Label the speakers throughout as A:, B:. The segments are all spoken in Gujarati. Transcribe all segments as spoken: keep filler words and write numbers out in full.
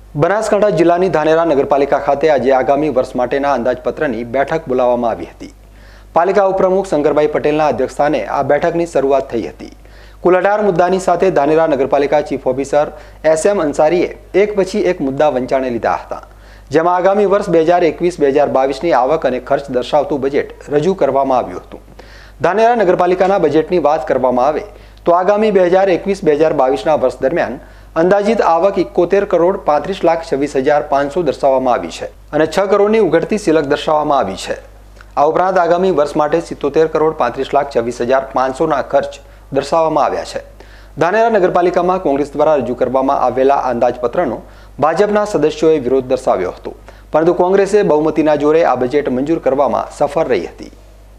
A: બનાસકાંઠા જિલ્લાની ધાનેરા નગરપાલિકા ખાતે આજે આગામી વર્ષ માટેના અંદાજપત્રની બેઠક બોલાવવામાં આવી હતી। પાલિકા ઉપપ્રમુખ શંકરભાઈ પટેલના અધ્યક્ષસ્થાને આ બેઠકની શરૂઆત થઈ હતી। કુલ અઢાર મુદ્દાની સાથે ધાનેરા નગરપાલિકા ચીફ ઓફિસર એસ એમ અંસારીએ એક પછી એક મુદ્દા વંચાણે લીધા હતા, જેમાં આગામી વર્ષ બે હજાર એકવીસ બે હજાર બાવીસની આવક અને ખર્ચ દર્શાવતું બજેટ રજૂ કરવામાં આવ્યું હતું। ધાનેરા નગરપાલિકાના બજેટની વાત કરવામાં આવે તો આગામી બે હજાર એકવીસ બે હજાર બાવીસના વર્ષ દરમિયાન અંદાજિત આવક ઇકોતેર કરોડ પાંત્રીસ લાખ છવ્વીસ હજાર પાંચસો દર્શાવવામાં આવી છે અને છ કરોડની ઉઘડતી સિલક દર્શાવવામાં આવી છે। આ ઉપરાંત આગામી વર્ષ માટે સિત્તોતેર કરોડ પાંત્રીસ લાખ છવ્વીસ હજાર પાંચસોના ખર્ચ દર્શાવવામાં આવ્યા છે। ધાનેરા નગરપાલિકામાં કોંગ્રેસ દ્વારા રજૂ કરવામાં આવેલા અંદાજપત્રનો ભાજપના સદસ્યોએ વિરોધ દર્શાવ્યો હતો, પરંતુ કોંગ્રેસે બહુમતીના જોરે આ બજેટ મંજૂર કરવામાં સફળ રહી હતી।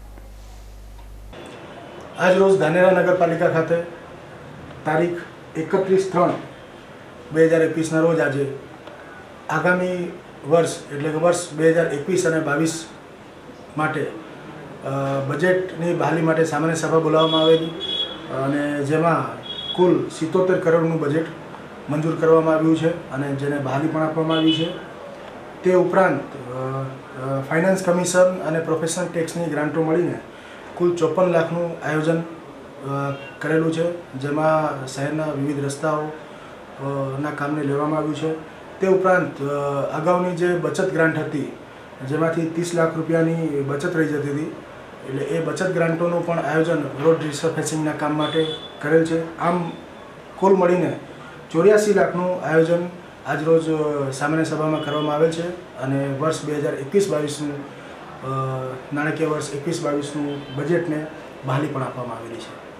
B: આજ રોજ ધાનેરા નગરપાલિકા ખાતે તારીખ એકત્રીસ ત્રણ બે હજાર એકવીસના રોજ આજે આગામી વર્ષ એટલે કે વર્ષ બે હજાર એકવીસ અને બાવીસ માટે બજેટની બહાલી માટે સામાન્ય સભા બોલાવવામાં આવેલી અને જેમાં કુલ સિત્તોતેર કરોડનું બજેટ મંજૂર કરવામાં આવ્યું છે અને જેને બહાલી પણ આપવામાં આવી છે। તે ઉપરાંત ફાઇનાન્સ કમિશન અને પ્રોફેશનલ ટેક્સની ગ્રાન્ટો મળીને કુલ ચોપન લાખનું આયોજન કરેલું છે, જેમાં શહેરના વિવિધ રસ્તાઓ ના કામને લેવામાં આવ્યું છે। તે ઉપરાંત અગાઉની જે બચત ગ્રાન્ટ હતી જેમાંથી ત્રીસ લાખ રૂપિયાની બચત રહી જતી હતી, એટલે એ બચત ગ્રાન્ટોનું પણ આયોજન રોડ રિસર્ફેસિંગના કામ માટે કરેલ છે। આમ કુલ મળીને ચોર્યાસી લાખનું આયોજન આજરોજ સામાન્ય સભામાં કરવામાં આવેલ છે અને વર્ષ બે હજાર એકવીસ બાવીસનું નાણાકીય વર્ષ એકવીસ બાવીસનું બજેટને બહાલી પણ આપવામાં આવેલી છે।